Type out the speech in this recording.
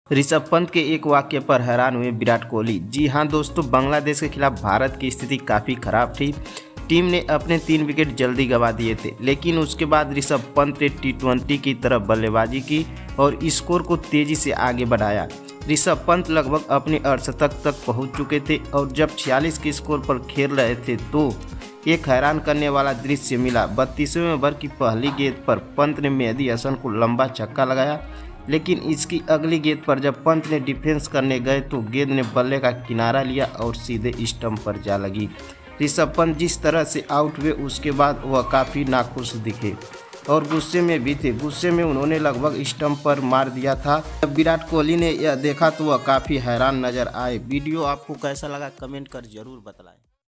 ऋषभ पंत के एक वाक्य पर हैरान हुए विराट कोहली। जी हां दोस्तों, बांग्लादेश के खिलाफ भारत की स्थिति काफ़ी खराब थी। टीम ने अपने 3 विकेट जल्दी गंवा दिए थे, लेकिन उसके बाद ऋषभ पंत ने टी20 की तरफ बल्लेबाजी की और स्कोर को तेजी से आगे बढ़ाया। ऋषभ पंत लगभग अपने अर्धशतक तक पहुंच चुके थे और जब 46 के स्कोर पर खेल रहे थे तो एक हैरान करने वाला दृश्य मिला। 32वें ओवर की पहली गेंद पर पंत ने मेहदी हसन को लंबा छक्का लगाया, लेकिन इसकी अगली गेंद पर जब पंत ने डिफेंस करने गए तो गेंद ने बल्ले का किनारा लिया और सीधे स्टंप पर जा लगी। ऋषभ पंत जिस तरह से आउट हुए उसके बाद वह काफ़ी नाखुश दिखे और गुस्से में भी थे। गुस्से में उन्होंने लगभग स्टंप पर मार दिया था। जब विराट कोहली ने यह देखा तो वह काफ़ी हैरान नजर आए। वीडियो आपको कैसा लगा कमेंट कर जरूर बतलाएं।